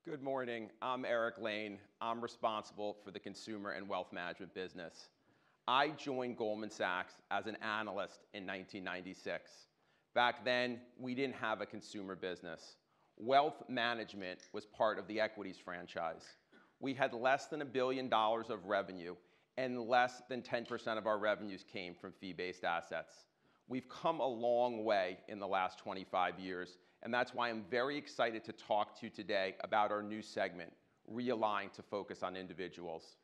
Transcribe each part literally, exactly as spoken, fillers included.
Good morning. I'm Eric Lane. I'm responsible for the consumer and wealth management business. I joined Goldman Sachs as an analyst in nineteen ninety-six. Back then, we didn't have a consumer business. Wealth management was part of the equities franchise. We had less than a billion dollars of revenue, and less than ten percent of our revenues came from fee-based assets. We've come a long way in the last twenty-five years, and that's why I'm very excited to talk to you today about our new segment, Realigned to focus on individuals.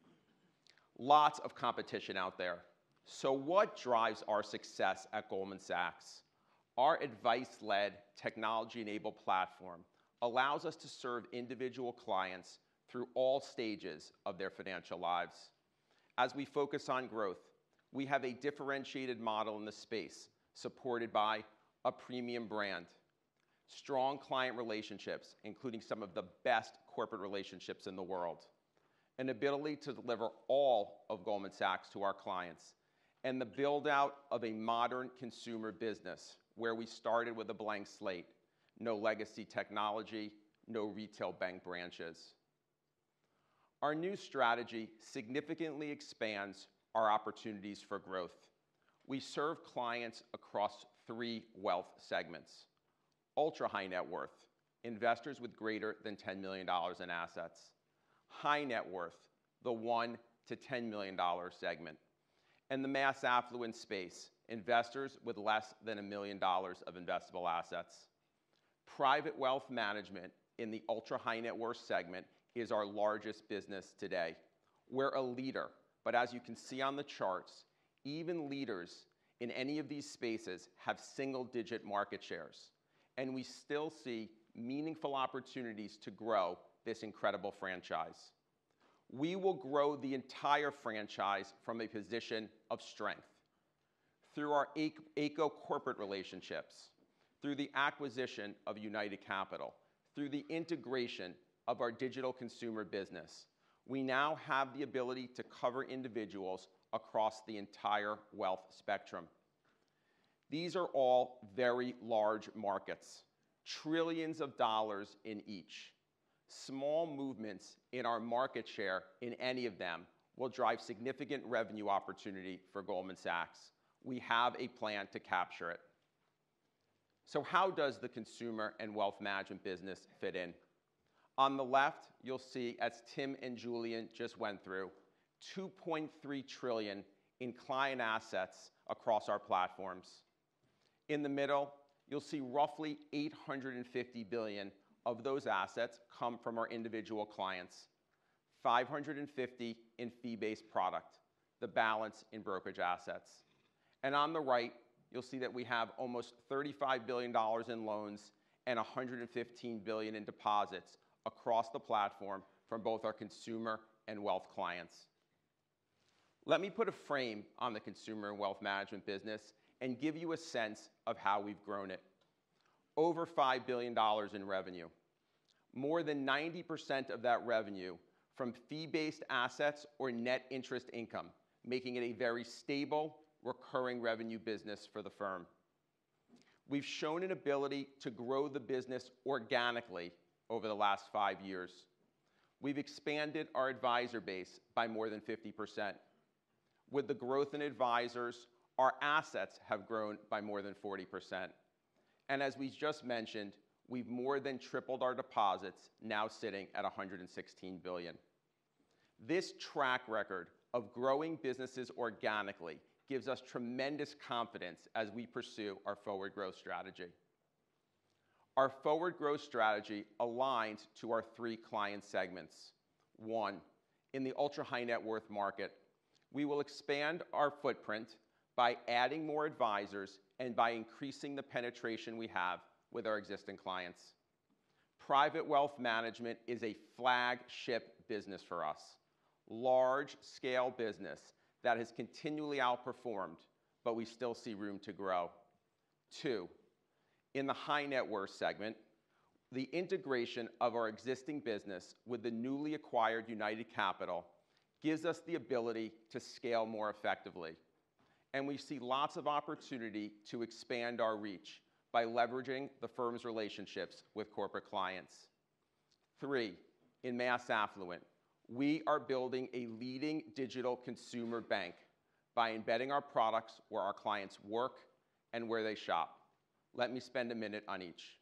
Lots of competition out there. So what drives our success at Goldman Sachs? Our advice-led, technology-enabled platform allows us to serve individual clients through all stages of their financial lives. As we focus on growth, we have a differentiated model in the space, supported by a premium brand, strong client relationships, including some of the best corporate relationships in the world, an ability to deliver all of Goldman Sachs to our clients, and the build-out of a modern consumer business where we started with a blank slate, no legacy technology, no retail bank branches. Our new strategy significantly expands our opportunities for growth. We serve clients across three wealth segments. Ultra-high net worth, investors with greater than ten million dollars in assets. High net worth, the one to ten million dollars segment. And the mass affluent space, investors with less than a million dollars of investable assets. Private wealth management in the ultra-high net worth segment is our largest business today. We're a leader, but as you can see on the charts, even leaders in any of these spaces have single-digit market shares. And we still see meaningful opportunities to grow this incredible franchise. We will grow the entire franchise from a position of strength through our A C O corporate relationships, through the acquisition of United Capital, through the integration of our digital consumer business. We now have the ability to cover individuals across the entire wealth spectrum. These are all very large markets, trillions of dollars in each. Small movements in our market share in any of them will drive significant revenue opportunity for Goldman Sachs. We have a plan to capture it. So how does the consumer and wealth management business fit in? On the left, you'll see, as Tim and Julian just went through, two point three trillion dollars in client assets across our platforms. In the middle, you'll see roughly eight hundred fifty billion dollars of those assets come from our individual clients, five hundred fifty in fee-based product, the balance in brokerage assets. And on the right, you'll see that we have almost thirty-five billion dollars in loans and one hundred fifteen billion dollars in deposits across the platform from both our consumer and wealth clients. Let me put a frame on the consumer and wealth management business and give you a sense of how we've grown it. Over five billion dollars in revenue. More than ninety percent of that revenue from fee-based assets or net interest income, making it a very stable, recurring revenue business for the firm. We've shown an ability to grow the business organically over the last five years. We've expanded our advisor base by more than fifty percent. With the growth in advisors, our assets have grown by more than forty percent. And as we just mentioned, we've more than tripled our deposits, now sitting at one hundred sixteen billion dollars. This track record of growing businesses organically gives us tremendous confidence as we pursue our forward growth strategy. Our forward growth strategy aligns to our three client segments. One, in the ultra-high net worth market, we will expand our footprint by adding more advisors and by increasing the penetration we have with our existing clients. Private wealth management is a flagship business for us. Large-scale business that has continually outperformed, but we still see room to grow. Two, in the high net worth segment, the integration of our existing business with the newly acquired United Capital gives us the ability to scale more effectively. And we see lots of opportunity to expand our reach by leveraging the firm's relationships with corporate clients. Three, in mass affluent, we are building a leading digital consumer bank by embedding our products where our clients work and where they shop. Let me spend a minute on each.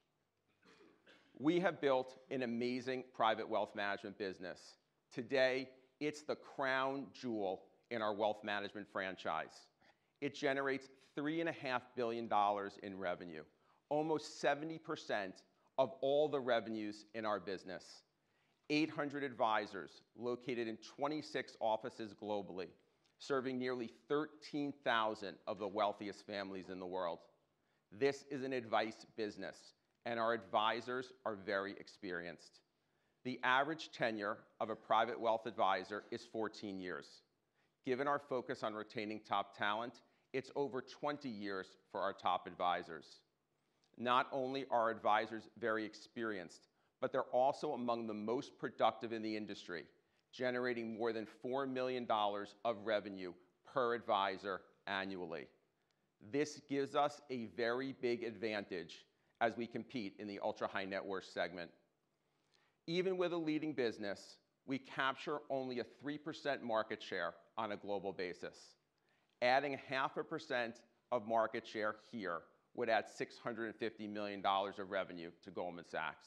We have built an amazing private wealth management business. Today, it's the crown jewel in our wealth management franchise. It generates three point five billion dollars in revenue, almost seventy percent of all the revenues in our business. eight hundred advisors located in twenty-six offices globally, serving nearly thirteen thousand of the wealthiest families in the world. This is an advice business, and our advisors are very experienced. The average tenure of a private wealth advisor is fourteen years. Given our focus on retaining top talent, it's over twenty years for our top advisors. Not only are advisors very experienced, but they're also among the most productive in the industry, generating more than four million dollars of revenue per advisor annually. This gives us a very big advantage as we compete in the ultra-high net worth segment. Even with a leading business, we capture only a three percent market share on a global basis. Adding half a percent of market share here would add six hundred fifty million dollars of revenue to Goldman Sachs.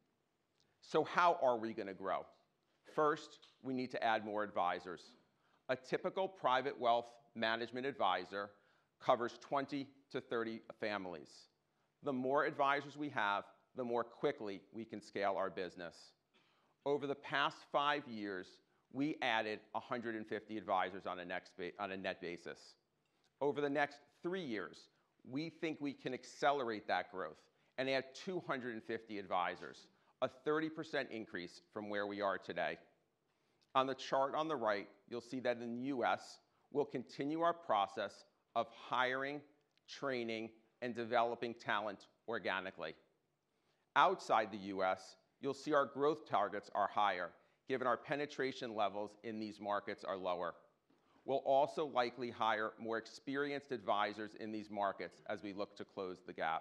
So how are we going to grow? First, we need to add more advisors. A typical private wealth management advisor covers twenty to thirty families. The more advisors we have, the more quickly we can scale our business. Over the past five years, we added one hundred fifty advisors on a, next ba- on a net basis. Over the next three years, we think we can accelerate that growth and add two hundred fifty advisors, a thirty percent increase from where we are today. On the chart on the right, you'll see that in the U S, we'll continue our process of hiring, training, and developing talent organically. Outside the U S, you'll see our growth targets are higher, given our penetration levels in these markets are lower. We'll also likely hire more experienced advisors in these markets as we look to close the gap.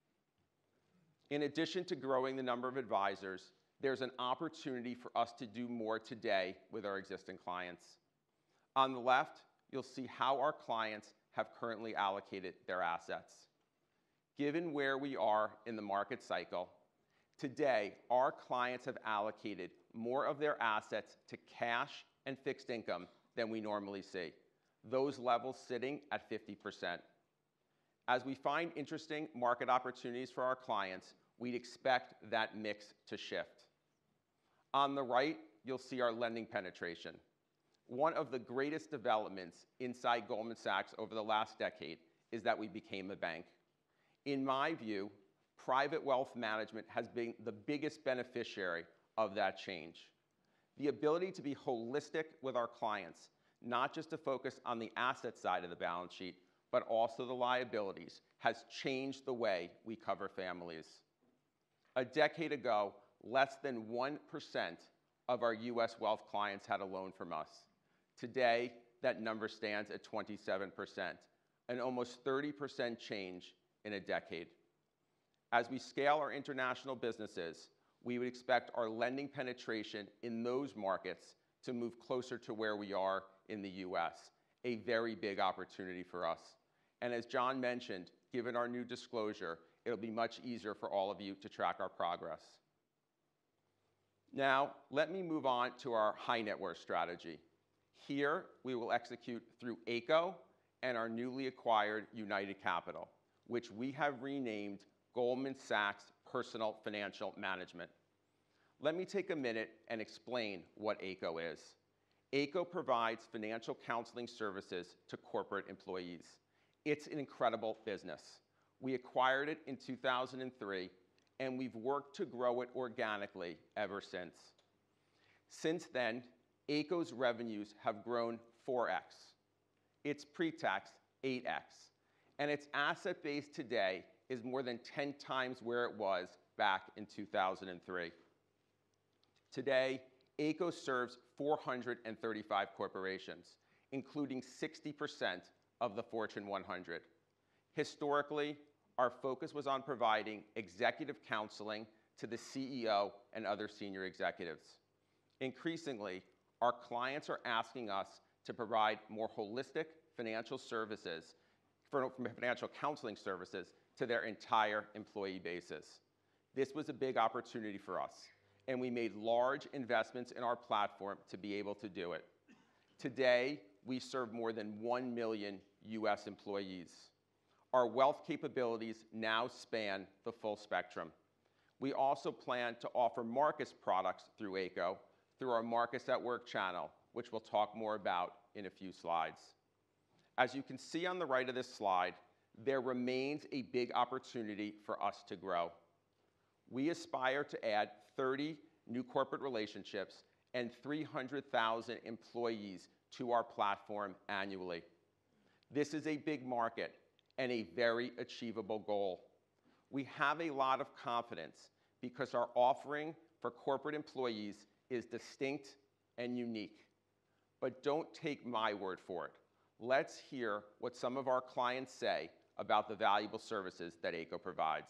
In addition to growing the number of advisors, there's an opportunity for us to do more today with our existing clients. On the left, you'll see how our clients have currently allocated their assets. Given where we are in the market cycle, today our clients have allocated more of their assets to cash and fixed income than we normally see, those levels sitting at fifty percent. As we find interesting market opportunities for our clients, we'd expect that mix to shift. On the right, you'll see our lending penetration. One of the greatest developments inside Goldman Sachs over the last decade is that we became a bank. In my view, private wealth management has been the biggest beneficiary of that change. The ability to be holistic with our clients, not just to focus on the asset side of the balance sheet, but also the liabilities, has changed the way we cover families. A decade ago, less than one percent of our U S wealth clients had a loan from us. Today, that number stands at twenty-seven percent, an almost thirty percent change in a decade. As we scale our international businesses, we would expect our lending penetration in those markets to move closer to where we are in the U S, a very big opportunity for us. And as John mentioned, given our new disclosure, it'll be much easier for all of you to track our progress. Now, let me move on to our high net worth strategy. Here, we will execute through A C O and our newly acquired United Capital, which we have renamed Goldman Sachs Personal Financial Management. Let me take a minute and explain what A C O is. A C O provides financial counseling services to corporate employees. It's an incredible business. We acquired it in two thousand three, and we've worked to grow it organically ever since. Since then, A C O's revenues have grown four X, its pre-tax eight X, and its asset base today is more than ten times where it was back in two thousand three. Today, A C O serves four hundred thirty-five corporations, including sixty percent of the Fortune one hundred. Historically, our focus was on providing executive counseling to the C E O and other senior executives. Increasingly, our clients are asking us to provide more holistic financial services, financial counseling services to their entire employee bases. This was a big opportunity for us, and we made large investments in our platform to be able to do it. Today, we serve more than one million U S employees. Our wealth capabilities now span the full spectrum. We also plan to offer Marcus products through A C O, through our Marcus at Work channel, which we'll talk more about in a few slides. As you can see on the right of this slide, there remains a big opportunity for us to grow. We aspire to add thirty new corporate relationships and three hundred thousand employees to our platform annually. This is a big market and a very achievable goal. We have a lot of confidence because our offering for corporate employees is distinct and unique. But don't take my word for it. Let's hear what some of our clients say about the valuable services that A C O provides.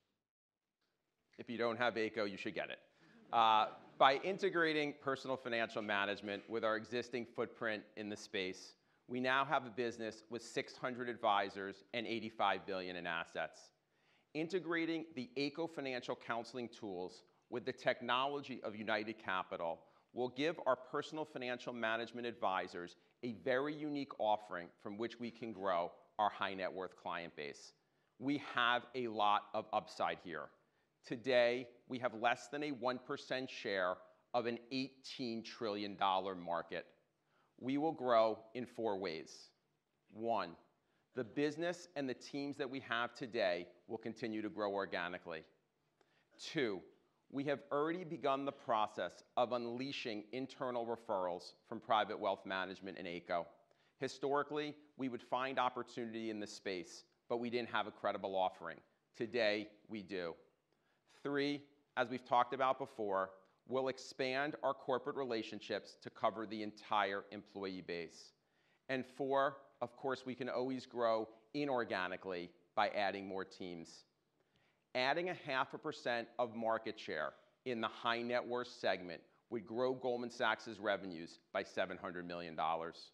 If you don't have A C O, you should get it. Uh, by integrating personal financial management with our existing footprint in the space, we now have a business with six hundred advisors and eighty-five billion dollars in assets. Integrating the A C O financial counseling tools with the technology of United Capital will give our personal financial management advisors a very unique offering from which we can grow our high net worth client base. We have a lot of upside here. Today, we have less than a one percent share of an eighteen trillion dollar market. We will grow in four ways. One, the business and the teams that we have today will continue to grow organically. Two, we have already begun the process of unleashing internal referrals from private wealth management and A C O. Historically, we would find opportunity in this space, but we didn't have a credible offering. Today, we do. Three, as we've talked about before, we'll expand our corporate relationships to cover the entire employee base. And four, of course, we can always grow inorganically by adding more teams. Adding a half a percent of market share in the high net worth segment would grow Goldman Sachs' revenues by seven hundred million dollars.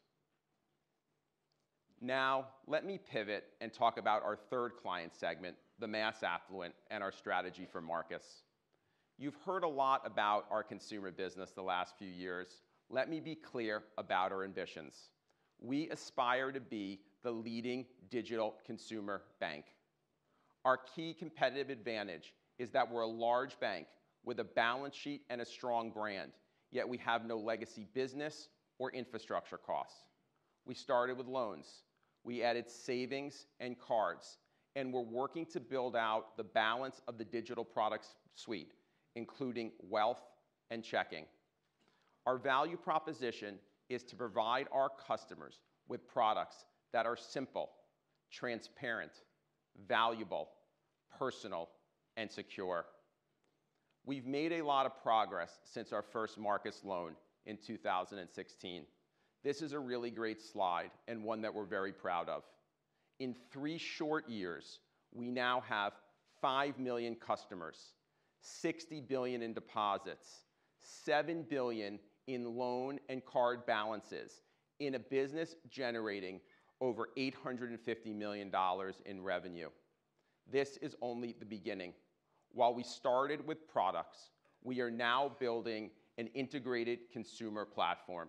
Now, let me pivot and talk about our third client segment, the mass affluent, and our strategy for Marcus. You've heard a lot about our consumer business the last few years. Let me be clear about our ambitions. We aspire to be the leading digital consumer bank. Our key competitive advantage is that we're a large bank with a balance sheet and a strong brand, yet we have no legacy business or infrastructure costs. We started with loans. We added savings and cards, and we're working to build out the balance of the digital products suite, including wealth and checking. Our value proposition is to provide our customers with products that are simple, transparent, valuable, personal, and secure. We've made a lot of progress since our first Marcus loan in two thousand sixteen. This is a really great slide and one that we're very proud of. In three short years, we now have five million customers, sixty billion dollars in deposits, seven billion dollars in loan and card balances, in a business generating over eight hundred fifty million dollars in revenue. This is only the beginning. While we started with products, we are now building an integrated consumer platform.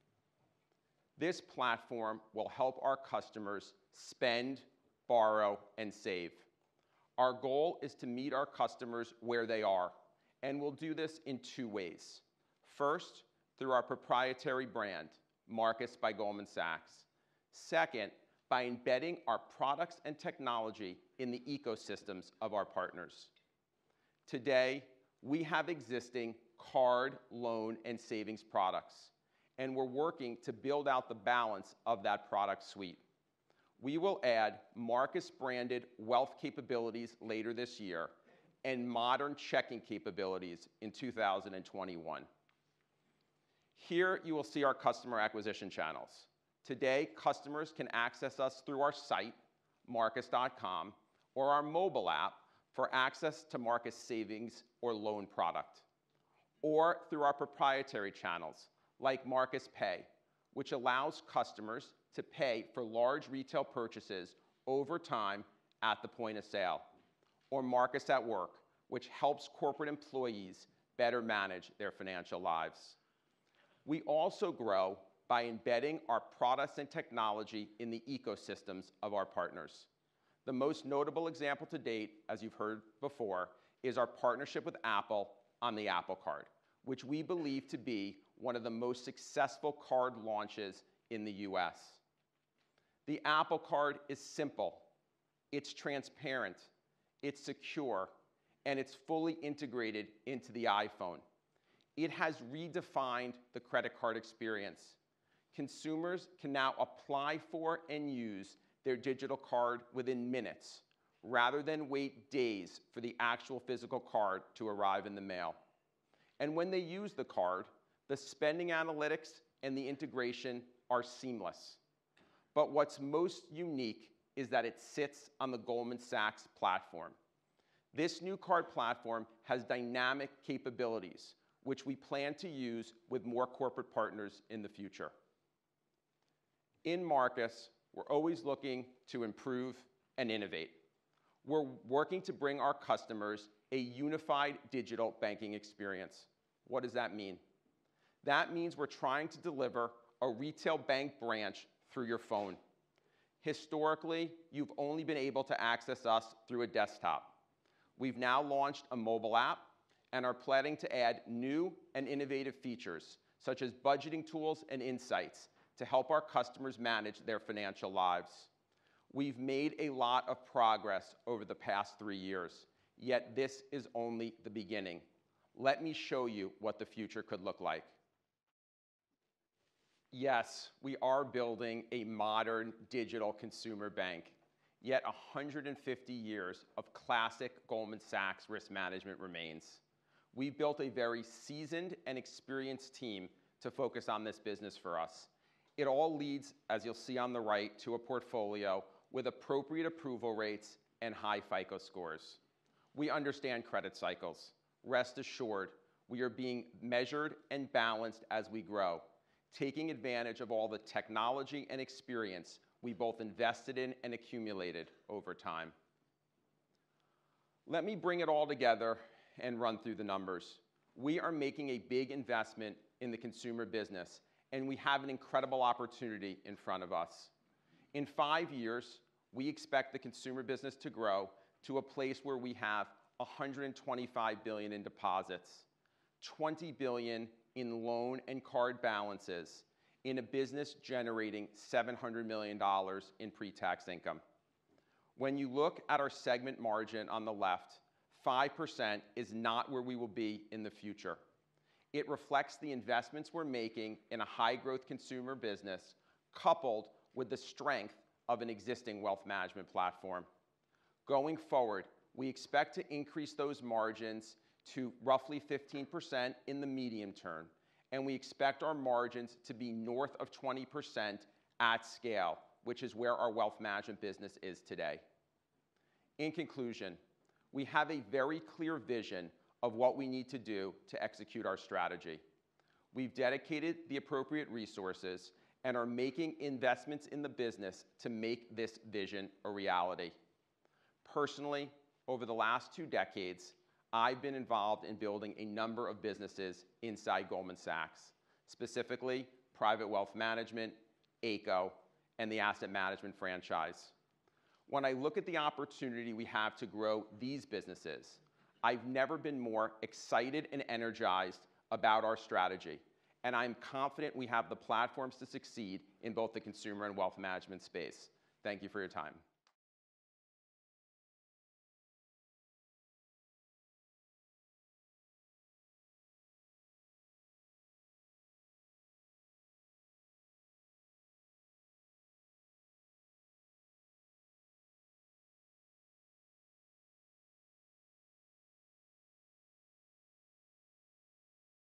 This platform will help our customers spend, borrow, and save. Our goal is to meet our customers where they are, and we'll do this in two ways. First, through our proprietary brand, Marcus by Goldman Sachs. Second, by embedding our products and technology in the ecosystems of our partners. Today, we have existing card, loan, and savings products, and we're working to build out the balance of that product suite. We will add Marcus-branded wealth capabilities later this year and modern checking capabilities in two thousand twenty-one. Here you will see our customer acquisition channels. Today, customers can access us through our site, marcus dot com, or our mobile app for access to Marcus savings or loan product, or through our proprietary channels like Marcus Pay, which allows customers to pay for large retail purchases over time at the point of sale, or Marcus at Work, which helps corporate employees better manage their financial lives. We also grow by embedding our products and technology in the ecosystems of our partners. The most notable example to date, as you've heard before, is our partnership with Apple on the Apple Card, which we believe to be one of the most successful card launches in the U S. The Apple Card is simple, it's transparent, it's secure, and it's fully integrated into the iPhone. It has redefined the credit card experience. Consumers can now apply for and use their digital card within minutes, rather than wait days for the actual physical card to arrive in the mail. And when they use the card, the spending analytics and the integration are seamless. But what's most unique is that it sits on the Goldman Sachs platform. This new card platform has dynamic capabilities, which we plan to use with more corporate partners in the future. In Marcus, we're always looking to improve and innovate. We're working to bring our customers a unified digital banking experience. What does that mean? That means we're trying to deliver a retail bank branch through your phone. Historically, you've only been able to access us through a desktop. We've now launched a mobile app and are planning to add new and innovative features, such as budgeting tools and insights, to help our customers manage their financial lives. We've made a lot of progress over the past three years, yet this is only the beginning. Let me show you what the future could look like. Yes, we are building a modern digital consumer bank, yet one hundred fifty years of classic Goldman Sachs risk management remains. We've built a very seasoned and experienced team to focus on this business for us. It all leads, as you'll see on the right, to a portfolio with appropriate approval rates and high FICO scores. We understand credit cycles. Rest assured, we are being measured and balanced as we grow, taking advantage of all the technology and experience we both invested in and accumulated over time. Let me bring it all together and run through the numbers. We are making a big investment in the consumer business, and we have an incredible opportunity in front of us. In five years, we expect the consumer business to grow to a place where we have one hundred twenty-five billion dollars in deposits, twenty billion dollars in loan and card balances, in a business generating seven hundred million dollars in pre-tax income. When you look at our segment margin on the left, five percent is not where we will be in the future. It reflects the investments we're making in a high-growth consumer business, coupled with the strength of an existing wealth management platform. Going forward, we expect to increase those margins to roughly fifteen percent in the medium term, and we expect our margins to be north of twenty percent at scale, which is where our wealth management business is today. In conclusion, we have a very clear vision of what we need to do to execute our strategy. We've dedicated the appropriate resources and are making investments in the business to make this vision a reality. Personally, over the last two decades, I've been involved in building a number of businesses inside Goldman Sachs, specifically private wealth management, A C O, and the asset management franchise. When I look at the opportunity we have to grow these businesses, I've never been more excited and energized about our strategy, and I'm confident we have the platforms to succeed in both the consumer and wealth management space. Thank you for your time.